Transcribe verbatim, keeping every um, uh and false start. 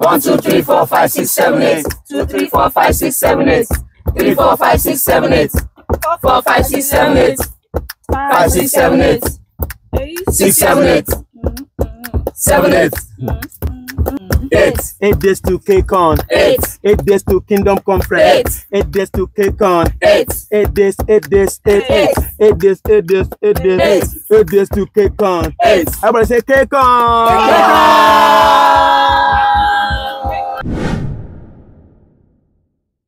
One, two, three, four, five, six, seven, eight. Two, three, four, five, six, seven, eight. Three, four, five, six, seven, eight. Four, five, six, seven, eight. Five, six, seven, eight. Six, seven, eight. Seven, eight. Eight. Eight days to Kingcon. Eight. Eight days to Kingdom Conference. Eight. Eight days to Kingcon. Eight. Eight days, eight days, eight, eight. Eight days, eight days, eight days. Eight days to Kingcon. Eight. Everybody say Kingcon. Kingcon.